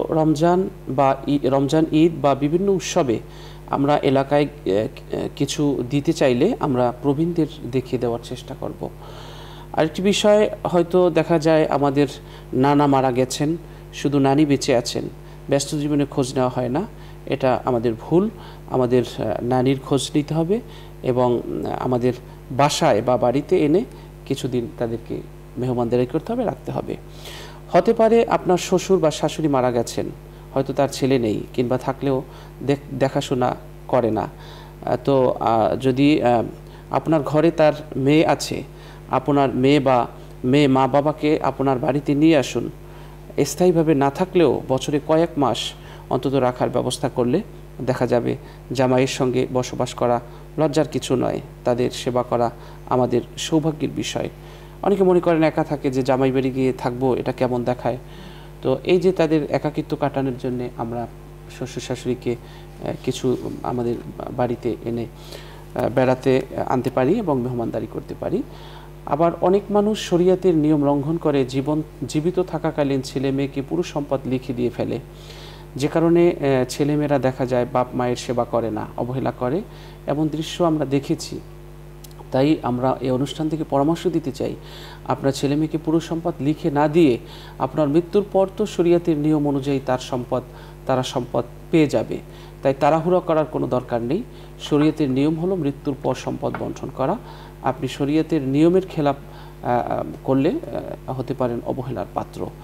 রমজান ঈদ বা বিভিন্ন উৎসবে আমরা এলাকায় কিছু দিতে চাইলে আমরা প্রবীণদের দেখিয়ে দেওয়ার চেষ্টা করব। আরেকটি বিষয়, হয়তো দেখা যায় আমাদের নানা মারা গেছেন, শুধু নানি বেঁচে আছেন, ব্যস্ত জীবনে খোঁজ নেওয়া হয় না, এটা আমাদের ভুল। আমাদের নানির খোঁজ নিতে হবে এবং আমাদের বাসায় বা বাড়িতে এনে কিছুদিন তাদেরকে মেহমানদারি করতে হবে, রাখতে হবে। হতে পারে আপনার শ্বশুর বা শাশুড়ি মারা গেছেন, হয়তো তার ছেলে নেই কিংবা থাকলেও দেখাশোনা করে না, তো যদি আপনার ঘরে তার মেয়ে আছে, আপনার মেয়ে মা বাবাকে আপনার বাড়িতে নিয়ে আসুন। স্থায়ীভাবে না থাকলেও বছরে কয়েক মাস অন্তত রাখার ব্যবস্থা করলে দেখা যাবে জামাইয়ের সঙ্গে বসবাস করা লজ্জার কিছু নয়, তাদের সেবা করা আমাদের সৌভাগ্যের বিষয়। অনেকে মনে করেন একা থাকে যে জামাই বাড়ি গিয়ে থাকবো, এটা কেমন দেখায়। তো এই যে তাদের একাকিত্ব কাটানোর জন্য আমরা শ্বশুর শাশুড়িকে কিছু আমাদের বাড়িতে এনে বেড়াতে আনতে পারি এবং মেহমানদারি করতে পারি। আবার অনেক মানুষ শরীয়তের নিয়ম লঙ্ঘন করে জীবিত থাকাকালীন ছেলে মেয়েকে পুরো সম্পদ লিখে দিয়ে ফেলে, যে কারণে ছেলেমেয়েরা দেখা যায় বাপ মায়ের সেবা করে না, অবহেলা করে, এমন দৃশ্য আমরা দেখেছি। তাই আমরা এই অনুষ্ঠান থেকে পরামর্শ দিতে চাই, আপনার ছেলে মেয়েকে পুরো সম্পদ লিখে না দিয়ে আপনার মৃত্যুর পর তো শরীয়তের নিয়ম অনুযায়ী তারা সম্পদ পেয়ে যাবে, তাই তাড়াহুড়া করার কোনো দরকার নেই। শরীয়তের নিয়ম হলো মৃত্যুর পর সম্পদ বণ্টন করা। আপনি শরীয়তের নিয়মের খেলাপ করলে হতে পারেন অবহেলার পাত্র।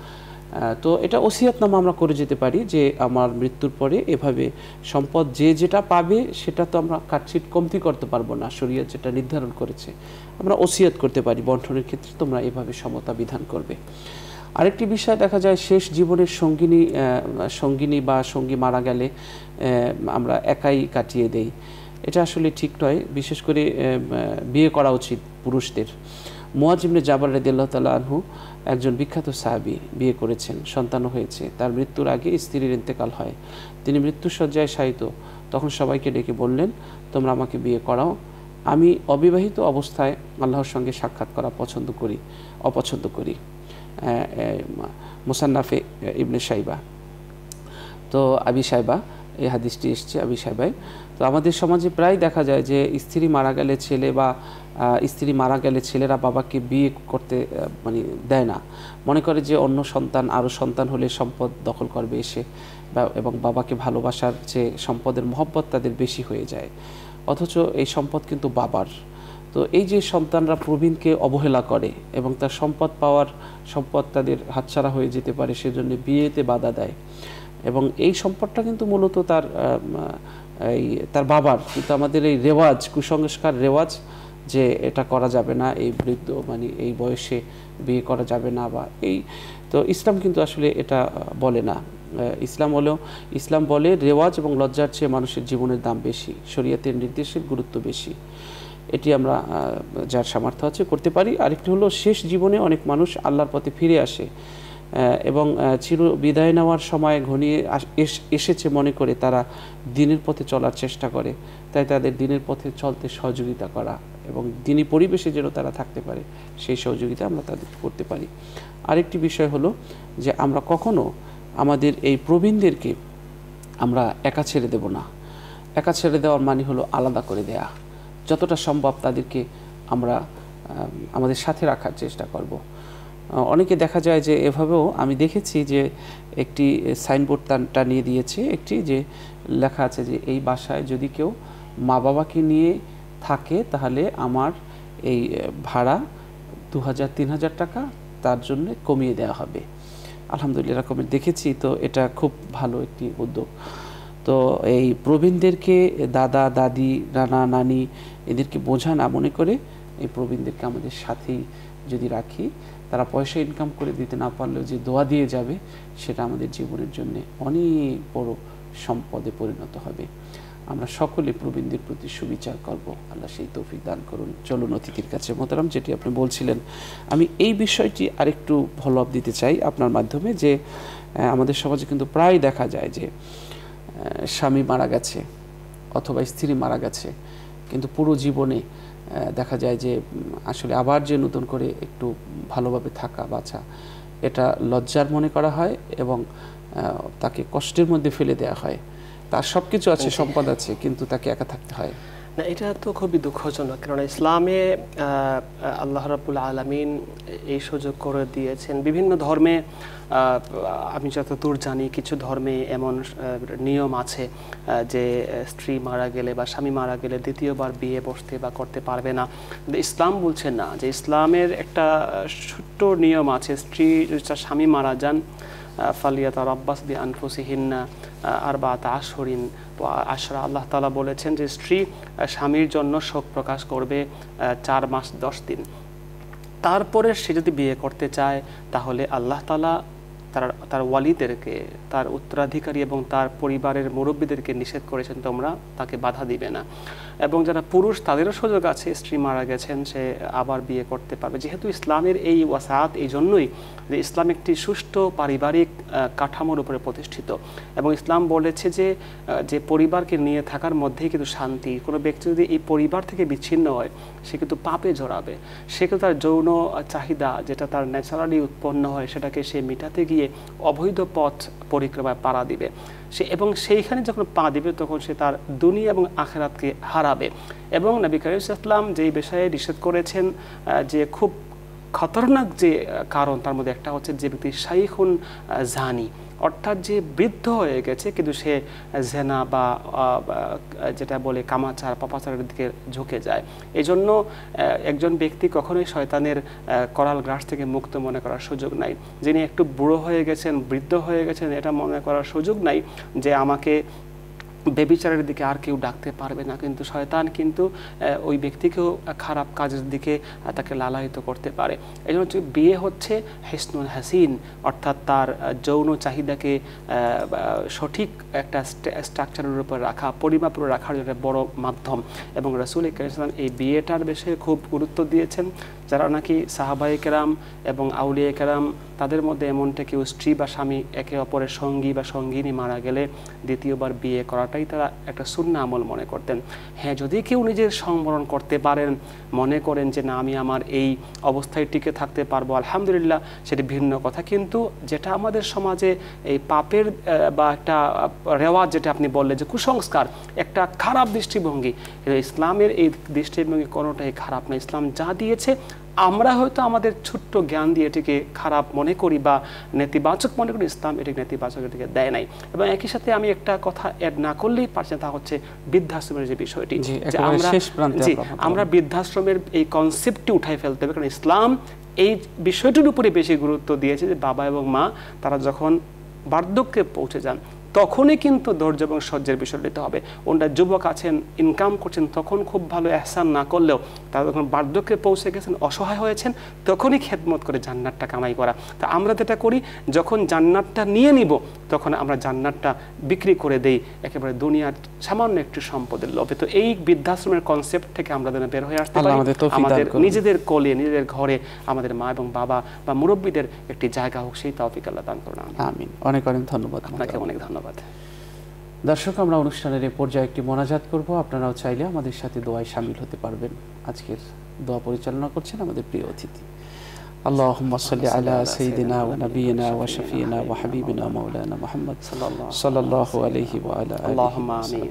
তো এটা ওসিয়াতনামা আমরা করে যেতে পারি যে আমার মৃত্যুর পরে এভাবে সম্পদ যে যেটা পাবে সেটা তো আমরা কাটছিট কমতি করতে পারবো না, শরীয়ত যেটা নির্ধারণ করেছে। আমরা ওসিয়াত করতে পারি বন্টনের ক্ষেত্রে তোমরা এভাবে সমতা বিধান করবে। আরেকটি বিষয় দেখা যায়, শেষ জীবনের সঙ্গিনী বা সঙ্গী মারা গেলে আমরা একাই কাটিয়ে দেই। এটা আসলে ঠিক নয়, বিশেষ করে বিয়ে করা উচিত পুরুষদের। মুয়াজ ইবনে জাবার রাদিয়াল্লাহু তাআলা আনহু একজন বিখ্যাত সাহাবী, বিয়ে করেছেন, সন্তানও হয়েছে। তার মৃত্যুর আগে স্ত্রীর ইন্তেকাল হয়, তিনি মৃত্যুশয্যায় শায়িত। তখন সবাইকে ডেকে বললেন, তোমরা আমাকে বিয়ে করাও, আমি অবিবাহিত অবস্থায় আল্লাহর সঙ্গে সাক্ষাৎ করা অপছন্দ করি। মুসান্নাফে ইবনে সাইবা, তো আবি সাইবা এই হাদিসটি এসছে আবি সাইবায়। তো আমাদের সমাজে প্রায় দেখা যায় যে স্ত্রী মারা গেলে ছেলেরা বাবাকে বিয়ে করতে দেয় না, মনে করে যে অন্য আরও সন্তান হলে সম্পদ দখল করবে এসে, এবং বাবাকে ভালোবাসার যে সম্পদের মহব্বত তাদের বেশি হয়ে যায়, অথচ এই সম্পদ কিন্তু বাবার। তো এই যে সন্তানরা প্রবীণকে অবহেলা করে এবং তার সম্পদ তাদের হাতছাড়া হয়ে যেতে পারে, সেজন্য বিয়েতে বাধা দেয়। এবং এই সম্পদটা কিন্তু মূলত তার বাবার, কিন্তু আমাদের এই কুসংস্কার রেওয়াজ যে এটা করা যাবে না, এই বৃদ্ধ এই বয়সে বিয়ে করা যাবে না, বা তো ইসলাম কিন্তু আসলে এটা বলে না। ইসলাম বলে রেওয়াজ এবং লজ্জার চেয়ে মানুষের জীবনের দাম বেশি, শরীয়তের নির্দেশের গুরুত্ব বেশি। এটি আমরা যার সামর্থ্য আছে করতে পারি। আরেকটি হলো, শেষ জীবনে অনেক মানুষ আল্লাহর পথে ফিরে আসে এবং চির বিদায় নেওয়ার সময় ঘনিয়ে এসেছে মনে করে তারা দিনের পথে চলার চেষ্টা করে। তাই তাদের দিনের পথে চলতে সহযোগিতা করা এবং দিনী পরিবেশে যেন তারা থাকতে পারে, সেই সহযোগিতা আমরা তাদের করতে পারি। আরেকটি বিষয় হলো যে আমরা কখনো আমাদের এই প্রবীণদেরকে আমরা একা ছেড়ে দেব না। একা ছেড়ে দেওয়ার মানে হলো আলাদা করে দেয়া। যতটা সম্ভব তাদেরকে আমরা আমাদের সাথে রাখার চেষ্টা করব। অনেকে দেখা যায় যে এভাবেও আমি দেখেছি যে একটি সাইনবোর্ড টানিয়ে দিয়েছে, যে লেখা আছে যে এই বাসায় যদি কেউ মা বাবাকে নিয়ে থাকে তাহলে আমার এই ভাড়া 2000-3000 টাকা তার জন্য কমিয়ে দেওয়া হবে। আলহামদুলিল্লাহ এরকমের দেখেছি, তো এটা খুব ভালো একটি উদ্যোগ। তো এই প্রবীণদেরকে দাদা দাদি নানা নানি এদেরকে বোঝা না মনে করে এই প্রবীণদেরকে আমাদের সাথেই যদি রাখি, তারা পয়সা ইনকাম করে দিতে না পারলেও যে দোয়া দিয়ে যাবে, সেটা আমাদের জীবনের জন্য অনেক বড় সম্পদে পরিণত হবে। আমরা সকলে প্রবীণদের প্রতি সুবিচার করব, আল্লাহ সেই তৌফিক দান করুন। চলুন অতিথির কাছে। মোহতারাম, যেটি আপনি বলছিলেন, আমি এই বিষয়টি আরেকটু ফলো আপ দিতে চাই আপনার মাধ্যমে, যে আমাদের সমাজে কিন্তু প্রায় দেখা যায় যে স্বামী মারা গেছে অথবা স্ত্রী মারা গেছে, কিন্তু পুরো জীবনে দেখা যায় যে আসলে আবার যে নতুন করে একটু ভালোভাবে থাকা বাঁচা, এটা লজ্জার মনে করা হয় এবং তাকে কষ্টের মধ্যে ফেলে দেওয়া হয়। তার সব কিছু আছে, সম্পদ আছে, কিন্তু তাকে একা থাকতে হয়। না, এটা তো খুবই দুঃখজনক, কারণ ইসলামে আল্লাহ রাব্বুল আলামিন এই সুযোগ করে দিয়েছেন। বিভিন্ন ধর্মে, আমি যতদূর জানি, কিছু ধর্মে এমন নিয়ম আছে যে স্ত্রী মারা গেলে বা স্বামী মারা গেলে দ্বিতীয়বার বিয়ে বসতে বা করতে পারবে না। কিন্তু ইসলাম বলছে না, যে ইসলামের একটা ছোট্ট নিয়ম আছে, স্বামী মারা যান ফালিয়াতারাব্বাস বিআনফুসিহিন্না আরবাআতা আশহুরিন ওয়া আশরা। আল্লাহ তাআলা বলেছেন যে স্ত্রী স্বামীর জন্য শোক প্রকাশ করবে 4 মাস 10 দিন। তারপরে সে যদি বিয়ে করতে চায়, তাহলে আল্লাহ তাআলা তার ওয়ালিদেরকে, তার উত্তরাধিকারী এবং তার পরিবারের মুরব্বীদেরকে নিষেধ করেছেন, তোমরা তাকে বাধা দিবে না। এবং যারা পুরুষ, তাদেরও সুযোগ আছে, স্ত্রী মারা গেছেন, সে আবার বিয়ে করতে পারবে। যেহেতু ইসলামের এই ওয়াসাআত এই জন্যই যে ইসলাম একটি সুষ্ঠু পারিবারিক কাঠামোর উপরে প্রতিষ্ঠিত, এবং ইসলাম বলেছে যে পরিবারকে নিয়ে থাকার মধ্যেই কিন্তু শান্তি। কোনো ব্যক্তি যদি এই পরিবার থেকে বিচ্ছিন্ন হয়, সে কিন্তু পাপে জড়াবে। সে কিন্তু তার যৌন চাহিদা, যেটা তার ন্যাচারালি উৎপন্ন হয়, সেটাকে সে মেটাতে গিয়ে অবৈধ পথ পরিক্রমায় পাড়া দিবে। এবং সেইখানে যখন পা দিবে, তখন সে তার দুনিয়া এবং আখিরাতকে হারাবে। এবং নবী করিম সাল্লাল্লাহু আলাইহি ওয়াসাল্লাম যেই বিষয়ে নিষেধ করেছেন, যে খুব খতরনাক যে কারণ, তার মধ্যে একটা হচ্ছে যে ব্যক্তি শাইখুন জানি, অর্থাৎ যে বৃদ্ধ হয়ে গেছে কিন্তু সে জেনা বা যেটা বলে কামাচার পাপাচারের দিকে ঝুঁকে যায়। এই জন্য একজন ব্যক্তি কখনোই শয়তানের করাল গ্রাস থেকে মুক্ত মনে করার সুযোগ নাই। যিনি একটু বুড়ো হয়ে গেছেন, বৃদ্ধ হয়ে গেছেন, এটা মনে করার সুযোগ নাই যে আমাকে বেবিচারের দিকে আর কেউ ডাকতে পারবে না, কিন্তু শয়তান কিন্তু ওই ব্যক্তিকেও খারাপ কাজের দিকে তাকে লালায়িত করতে পারে। এই জন্য বিয়ে হচ্ছে হিসনুল হাসিন, অর্থাৎ তার যৌন চাহিদাকে সঠিক একটা স্ট্রাকচারের উপর রাখা, পরিমাপের রাখার জন্য বড় মাধ্যম। এবং রাসূল কারীম সাল্লাল্লাহু আলাইহি ওয়াসাল্লাম এই বিয়েটার বিষয়ে খুব গুরুত্ব দিয়েছেন। যারা নাকি সাহাবায়ে কেরাম এবং আউলিয়া কেরাম তাদের মধ্যে এমনটা কেউ স্ত্রী বা স্বামী একে অপরের সঙ্গী বা সঙ্গিনী মারা গেলে দ্বিতীয়বার বিয়ে করাটাই তারা একটা সুন্নাহ আমল মনে করতেন। হ্যাঁ, যদি কেউ নিজের সংবরণ করতে পারেন, মনে করেন যে না আমি আমার এই অবস্থায় টিকে থাকতে পারবো, আলহামদুলিল্লাহ, সেটি ভিন্ন কথা। কিন্তু যেটা আমাদের সমাজে এই পাপের বা একটা রেওয়াজ, যেটা আপনি বললেন যে কুসংস্কার, একটা খারাপ দৃষ্টিভঙ্গি, ইসলামের এই দৃষ্টিভঙ্গি কোনোটাই খারাপ না। ইসলাম যা দিয়েছে আমরা হয়তো আমাদের ছোট্ট জ্ঞান দিয়ে এটিকে খারাপ মনে করি বা নেতিবাচক মনে করি, ইসলাম এটিকে নেতিবাচক এটিকে দেয় নাই। এবং একই সাথে আমি একটা কথা অ্যাড না করলেই পারছি, তা হচ্ছে বৃদ্ধাশ্রমের যে বিষয়টি, যে আমরা বৃদ্ধাশ্রমের এই কনসেপ্টটি উঠাই ফেলতে হবে। কারণ ইসলাম এই বিষয়টির উপরে বেশি গুরুত্ব দিয়েছে যে বাবা এবং মা তারা যখন বার্ধক্যে পৌঁছে যান তখনই কিন্তু ধৈর্য এবং সহ্যের বিষয় নিতে হবে। ওনারা যুবক আছেন, ইনকাম করছেন, তখন খুব ভালো এহসান না করলেও তারা যখন বার্ধক্যে পৌঁছে গেছেন, অসহায় হয়েছেন, তখনই খেদমত করে জান্নাতটা কামাই করা। তা আমরা যেটা করি, যখন জান্নাতটা নিয়ে নিব তখন আমরা জান্নাতটা বিক্রি করে দেই একেবারে দুনিয়ার সামান্য একটু সম্পদের লোভে। তো এই বৃদ্ধাশ্রমের কনসেপ্ট থেকে আমরা যেন বের হয়ে আসতে পারি, আমাদের নিজেদের কোলে, নিজেদের ঘরে আমাদের মা এবং বাবা বা মুরব্বীদের একটি জায়গা হোক, সেই তৌফিক আল্লাহ দান করুন। আমিন। অনেক অনেক ধন্যবাদ। আপনাকে অনেক ধন্যবাদ। দর্শক, আমরা অনুষ্ঠানের এই পর্যায়ে একটি মোনাজাত করব। আপনারাও চাইলে আমাদের সাথে দোয়ায় শামিল হতে পারবেন। আজকের দোয়া পরিচালনা করছেন আমাদের প্রিয় অতিথি। আল্লাহুম্মা সাল্লি আলা সাইয়্যিদিনা ওয়া নাবিয়িনা ওয়া শাফিয়িনা ওয়া হাবিবিনা মাওলানা মুহাম্মদ সাল্লাল্লাহু আলাইহি ওয়া আলা আলিহি আল্লাহুম্মা আমিন।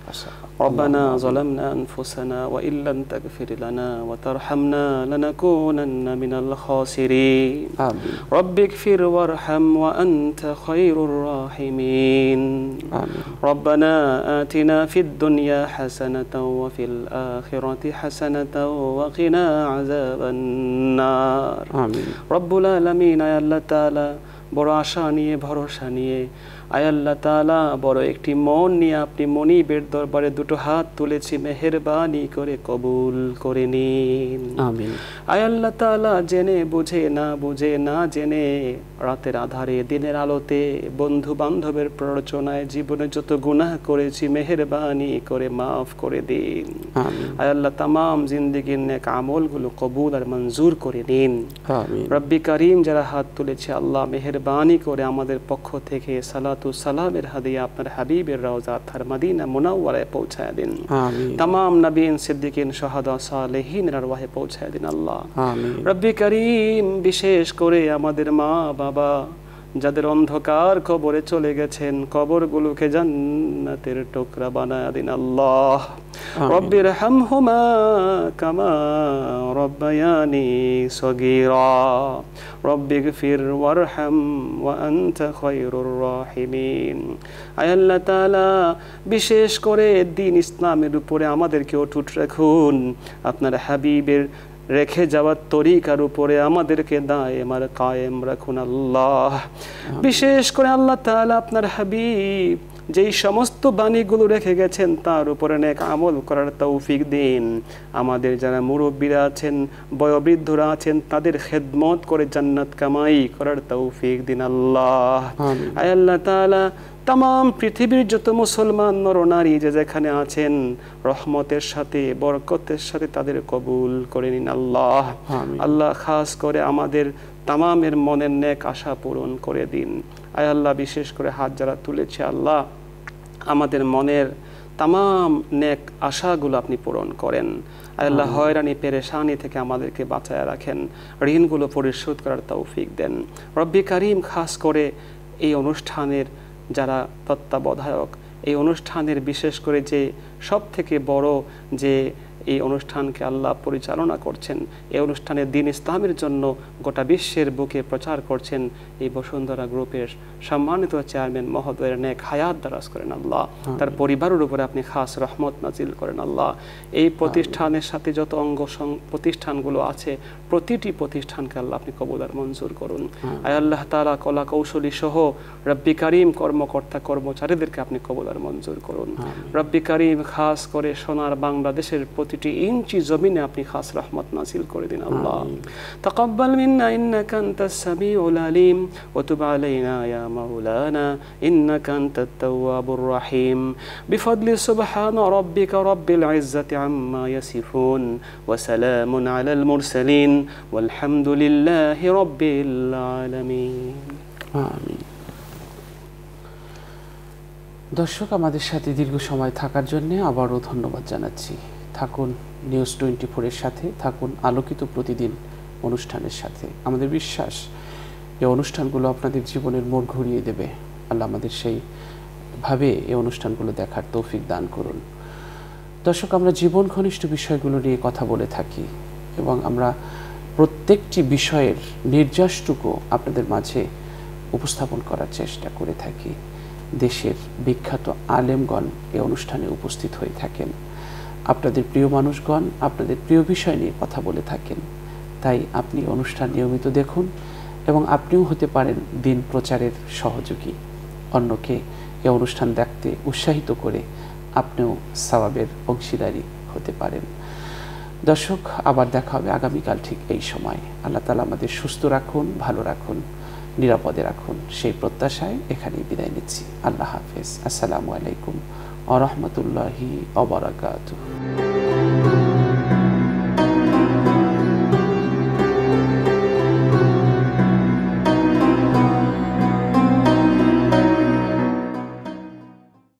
রব্বানা যালামনা আনফুসানা ওয়া ইল্লাম তাগফির লানা ওয়া তারহামনা লানাকুনান্না মিনাল খাসিরিন। আমিন। রব্বিগফির ওয়ারহাম ওয়া আনতা খায়রুর রাহিমিন। আমিন। রব্বানা আতিনা ফিদ দুনিয়া হাসানাতাও ওয়া ফিল আখিরাতি হাসানাতাও ওয়া কিনা আযাবান নার। রব্বুল আলামিন, আয় আল্লাহ তাআলা, বড় আশা নিয়ে, ভরসা নিয়ে, আয় আল্লাহ তাআলা, বড় একটি মন নিয়ে আপনি মনিবের দরবারে দুটো হাত তুলেছি, মেহেরবানি করে কবুল করে নিন। আমিন। আয় আল্লাহ তাআলা, জেনে বুঝে না বুঝে না জেনে রাতের আধারে দিনের আলোতে বন্ধু বান্ধবের প্ররোচনায় জীবনে যত গুনাহ করেছি মেহেরবানি করে মাফ করে দিন। আয় আল্লাহ, তামাম জিন্দেগির নেক আমলগুলো কবুল আর মঞ্জুর করে নিন। রব্বি কারীম, যারা হাত তুলেছে আল্লাহ মেহেরবানি করে আমাদের পক্ষ থেকে সালাতু সালামের হাদিয়া আপনার হাবিবের রওজা তার মদিনা মুনাওয়ারায় পৌঁছায় দিন। তামাম নবীন, সিদ্দিকিন, শাহাদা, সালেহিনের আরওয়াহে পৌঁছায় দিন আল্লাহ। রব্বি কারীম, বিশেষ করে আমাদের মা বাবা যাদের অন্ধকার কবরে চলে গেছেন, কবরগুলোকে জান্নাতের টুকরা বানায় দিন আল্লাহ। রব্বির হামহুমা কামা রব্বায়ানি সগীরা। রব্বিগফির ওয়ারহাম ওয়া আনতা খায়রুর রাহিমিন। আয় আল্লাহ তাআলা, বিশেষ করে দ্বীন ইসলামের উপরে আমাদেরকে অটুট রাখুন। আপনার হাবিবের রেখে যাওয়ার তরিকার উপরে আমাদেরকে দায়েম আর কায়েম রাখুন আল্লাহ। বিশেষ করে আল্লাহ তাআলা, আপনার হাবিব যেই সমস্ত বাণীগুলো রেখে গেছেন তার উপরে নেক আমল করার তৌফিক দিন। আমাদের যারা মুরব্বীরা আছেন, বয়োবৃদ্ধরা আছেন, তাদের খেদমত করে জান্নাত কামাই করার তৌফিক দিন আল্লাহ। আয় আল্লাহ তাআলা, তামাম পৃথিবীর যত মুসলমান নরনারী যে যেখানে আছেন, রহমতের সাথে, বরকতের সাথে তাদের কবুল করে নিন আল্লাহ। আল্লাহ, খাস করে আমাদের তামামের মনের নেক আশা পূরণ করে দিন। আয় আল্লাহ, বিশেষ করে হাত যারা তুলেছে আল্লাহ, আমাদের মনের তামাম নেক আশাগুলো আপনি পূরণ করেন। আয় আল্লাহ, হয়রানি পেরেশানি থেকে আমাদেরকে বাঁচায় রাখেন, ঋণগুলো পরিশোধ করার তৌফিক দেন। রব্বি কারীম, খাস করে এই অনুষ্ঠানের যারা তত্ত্বাবধায়ক, এই অনুষ্ঠানের বিশেষ করে যে সব থেকে বড় যে এই অনুষ্ঠানকে আল্লাহ পরিচালনা করছেন, এই অনুষ্ঠানে দ্বীন ইসলামের জন্য গোটা বিশ্বের বুকে প্রচার করছেন, এই বসুন্ধরা গ্রুপের সম্মানিত চেয়ারম্যান মহোদয়ের নেক হায়াত দারাজ করেন আল্লাহ, তার পরিবারের উপরে আপনি খাস রহমত নাজিল করেন আল্লাহ। এই প্রতিষ্ঠানের সাথে যত অঙ্গ প্রতিষ্ঠানগুলো আছে প্রতিটি প্রতিষ্ঠানকে আল্লাহ আপনি কবুল আর মঞ্জুর করুন। আয় আল্লাহ তাআলা কলা কৌশলী সহ রব্বি কারীম কর্মকর্তা কর্মচারীদেরকে আপনি কবুল আর মঞ্জুর করুন। রব্বি কারীম খাস করে সোনার বাংলাদেশের প্রতিটি ইঞ্চি জমিনে আপনি খাস রহমত নাজিল করে দিন আল্লাহ। তাকাব্বাল মিন্না ইন্নাকা আনতাস সামিউল আলিম ওয়া তুব আলাইনা ইয়া মাওলানা ইন্নাকা আনতাত তাওয়াবুর রহিম বিফadli সুবহান রাব্বিকা রাব্বিল ইজ্জাতি আম্মা ইয়াসিফুন ওয়া সালামুন আলাল মুরসালিন ওয়ালহামদুলিল্লাহি রাব্বিল আলামিন। আমিন। দর্শক, আমাদের সাথে দীর্ঘ সময় থাকার জন্য আবারও ধন্যবাদ জানাচ্ছি। থাকুন নিউজ 24-এর সাথে, থাকুন আলোকিত প্রতিদিন অনুষ্ঠানের সাথে। আমাদের বিশ্বাস এই অনুষ্ঠানগুলো আপনাদের জীবনের মোড় ঘুরিয়ে দেবে। আল্লাহ আমাদের সেইভাবে এই অনুষ্ঠানগুলো দেখার তৌফিক দান করুন। দর্শক, আমরা জীবন ঘনিষ্ঠ বিষয়গুলো নিয়ে কথা বলে থাকি এবং আমরা প্রত্যেকটি বিষয়ের নির্যাসটুকু আপনাদের মাঝে উপস্থাপন করার চেষ্টা করে থাকি। দেশের বিখ্যাত আলেমগণ এই অনুষ্ঠানে উপস্থিত হয়ে থাকেন, আপনাদের প্রিয় মানুষগণ আপনাদের প্রিয় বিষয় নিয়ে কথা বলে থাকেন। তাই আপনি অনুষ্ঠান নিয়মিত দেখুন এবং আপনিও হতে পারেন দিন প্রচারের সহযোগী, অন্যকে এই অনুষ্ঠান দেখতে উৎসাহিত করে আপনিও সওয়াবের অংশীদারি হতে পারেন। দর্শক, আবার দেখা হবে আগামীকাল ঠিক এই সময়। আল্লাহ তাআলা আমাদের সুস্থ রাখুন, ভালো রাখুন, নিরাপদে রাখুন, সেই প্রত্যাশায় এখানেই বিদায় নিচ্ছি। আল্লাহ হাফেজ। আসসালামু আলাইকুম ওয়া রাহমাতুল্লাহি ওয়া বারাকাতুহু।